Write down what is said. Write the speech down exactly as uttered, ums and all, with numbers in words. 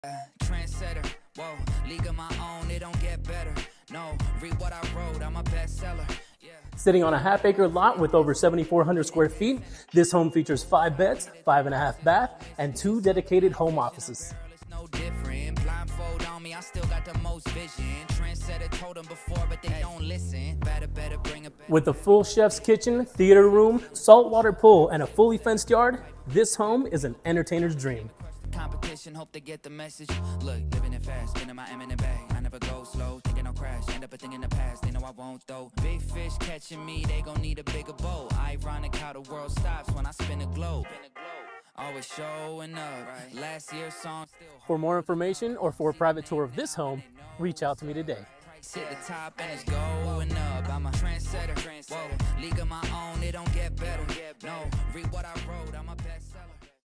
Trendsetter, whoa, league of my own, it don't get better. No, read what I wrote, I'm a bestseller. Yeah. Sitting on a half acre lot with over seventy-four hundred square feet, this home features five beds, five and a half bath, and two dedicated home offices. No different, blindfold on me, I still got the most vision. Trendsetter told them before, but they don't listen. Better, better bring it back. With a full chef's kitchen, theater room, saltwater pool, and a fully fenced yard, this home is an entertainer's dream. Competition, hope they get the message. Look, living it fast, spinning my M in the bag. I never go slow, thinking I'll crash. End up a thing in the past, they know I won't though. Big fish catching me, they gon' need a bigger boat. Ironic how the world stops when I spin a globe. Always showing up, last year's song still. For more information or for a private tour of this home, reach out to me today. Sit the top and it's going up. I'm a trendsetter, whoa, league of my own, it don't get better. No, read what I wrote, I'm a